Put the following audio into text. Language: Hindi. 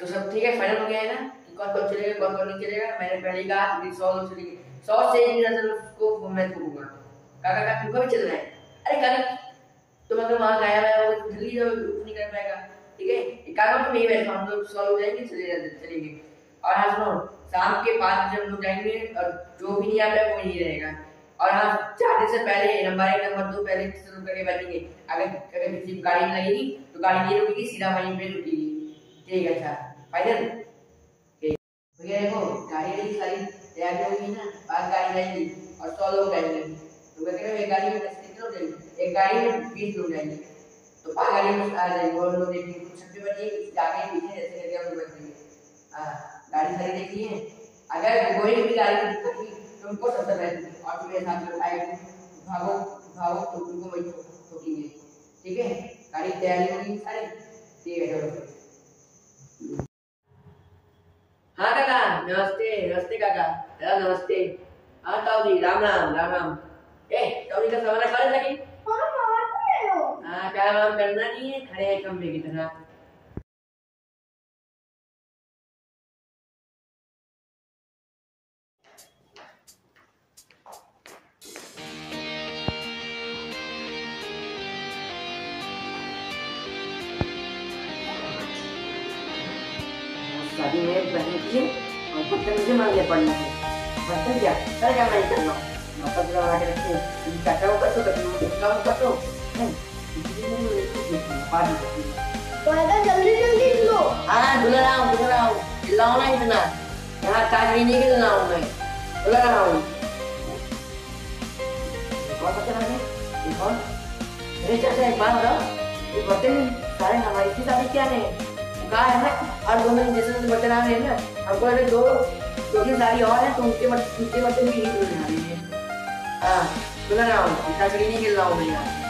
तो सब ठीक है, फाइनल हो गया है ना कि कौन कौन चलेगा कौन कौन नहीं चलेगा। मैंने पहले कहा कि 100 लोग चलेंगे, 100 से उसको मैं दूंगा। काका का तुमको भी चलना है? अरे काका तुम अगर वहां गया है वो जल्दी नहीं कर पाएगा, ठीक है? काका तुम यही बैठो, हम लोग 100 लोग जाएंगे, चलेंगे। और हाँ सुनो, शाम के 5 बजे हम लोग जाएंगे और जो भी नहीं आ पाए वो नहीं रहेगा। और हाँ, जाने से पहले नंबर 1 नंबर 2 पहले शुरू करके बैठेंगे। अगर किसी गाड़ी में लगेगी तो गाड़ी नहीं रुकेगी, सीधा वहीं पे रुकेगी, ठीक है? अच्छा फाइनल भैया देखो, गाड़ी वाली सारी तैयार होगी ना, 5 गाड़ी जाएंगी और 100 लोग जाएंगे। तो कहते हैं एक गाड़ी में 10 लोग जाएंगे, एक गाड़ी में 20 लोग जाएंगे, तो 5 गाड़ी में आ जाएंगे। और लोग देखेंगे कुछ सबसे बचिए आगे पीछे जैसे करके हम लोग बैठेंगे। हाँ गाड़ी सारी देखिए, अगर कोई भी गाड़ी दिखेगी तो उनको सबसे पहले और तुम्हें साथ में उठाएंगे, भागो भागो तो उनको वही ठोकेंगे, ठीक है? गाड़ी तैयारी होगी सारी, ठीक है? चलो हाँ काका नमस्ते, नमस्ते काका, दादा नमस्ते। हाँ ताऊ जी राम राम राम राम। ताऊ जी का सामान खा लेगी? हाँ क्या काम करना नहीं है, खड़े हैं खंबे की तरह। शादी में बहन की और बर्तन मुझे मांगने पड़ना है। बर्तन क्या सर क्या मैं करना नौकर पूरा बना के रखे, चाचा को कर दो, काम कर दो, तो जल्दी जल्दी लो। हाँ धुला रहा हूँ, चिल्लाओ ना इतना, यहाँ चाय पीने के लिए ला हूँ मैं, धुला रहा हूँ। कौन बर्तन है ये? कौन? अरे चाचा एक बात बताओ, ये बर्तन सारे हमारी इतनी शादी क्या है? कहा है ना, और दोनों जैसे बर्तन आ रहे हैं ना, हमको लगे दो 3 साड़ी और है तो उनके बर्तन भी नहीं धुलने आ रही है। हाँ धुला रहा हूँ, चाय पीने के लिए ला हूँ भैया।